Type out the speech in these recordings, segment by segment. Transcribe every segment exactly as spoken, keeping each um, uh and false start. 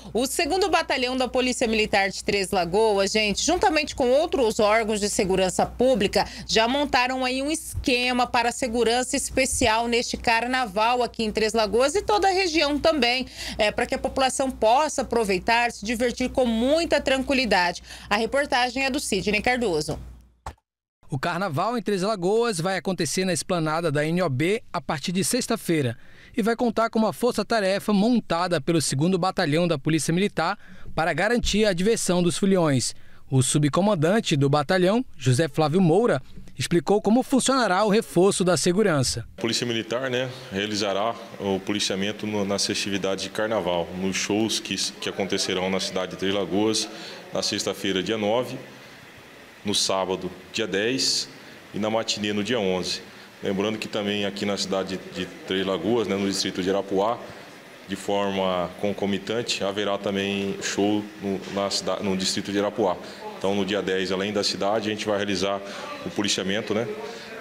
O segundo Batalhão da Polícia Militar de Três Lagoas, gente, juntamente com outros órgãos de segurança pública, já montaram aí um esquema para segurança especial neste carnaval aqui em Três Lagoas e toda a região também, é, para que a população possa aproveitar, se divertir com muita tranquilidade. A reportagem é do Sidney Cardoso. O carnaval em Três Lagoas vai acontecer na esplanada da N O B a partir de sexta-feira e vai contar com uma força-tarefa montada pelo segundo Batalhão da Polícia Militar para garantir a diversão dos foliões. O subcomandante do batalhão, José Flávio Moura, explicou como funcionará o reforço da segurança. A Polícia Militar, né, realizará o policiamento no, nas festividades de carnaval, nos shows que, que acontecerão na cidade de Três Lagoas, na sexta-feira, dia nove, no sábado, dia dez e na matinê, no dia onze. Lembrando que também aqui na cidade de Três Lagoas, né, no distrito de Arapuá, de forma concomitante, haverá também show no, na cidade, no distrito de Arapuá. Então, no dia dez, além da cidade, a gente vai realizar o policiamento, né,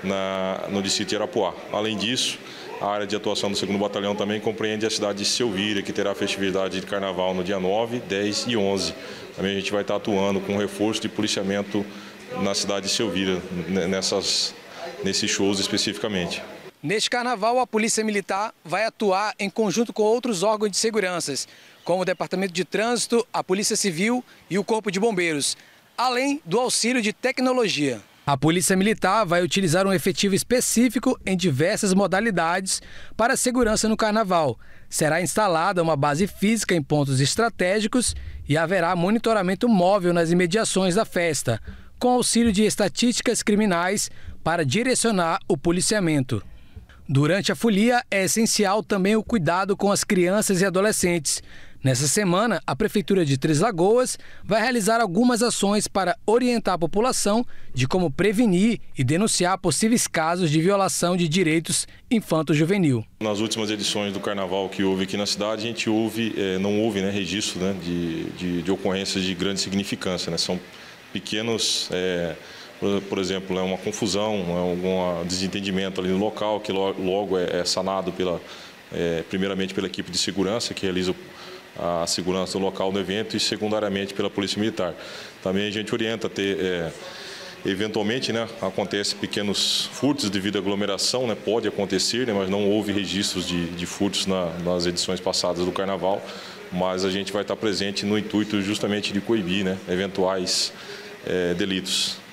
na, no distrito de Arapuá. Além disso, a área de atuação do segundo Batalhão também compreende a cidade de Selvíria, que terá a festividade de carnaval no dia nove, dez e onze. Também a gente vai estar atuando com reforço de policiamento na cidade de Selvíria, nessas, nesses shows especificamente. Neste carnaval, a Polícia Militar vai atuar em conjunto com outros órgãos de segurança, como o Departamento de Trânsito, a Polícia Civil e o Corpo de Bombeiros, além do auxílio de tecnologia. A Polícia Militar vai utilizar um efetivo específico em diversas modalidades para a segurança no carnaval. Será instalada uma base física em pontos estratégicos e haverá monitoramento móvel nas imediações da festa, com auxílio de estatísticas criminais para direcionar o policiamento. Durante a folia, é essencial também o cuidado com as crianças e adolescentes. Nessa semana, a Prefeitura de Três Lagoas vai realizar algumas ações para orientar a população de como prevenir e denunciar possíveis casos de violação de direitos infanto-juvenil. Nas últimas edições do carnaval que houve aqui na cidade, a gente houve, é, não houve né, registro né, de, de, de ocorrências de grande significância. Né? São pequenos... É, por exemplo, é uma confusão, algum desentendimento ali no local, que logo é sanado pela, é, primeiramente pela equipe de segurança, que realiza a segurança do local do evento, e secundariamente pela Polícia Militar. Também a gente orienta a ter, é, eventualmente, né, acontece pequenos furtos devido à aglomeração, né, pode acontecer, né, mas não houve registros de, de furtos na, nas edições passadas do Carnaval, mas a gente vai estar presente no intuito justamente de coibir, né, eventuais é, delitos.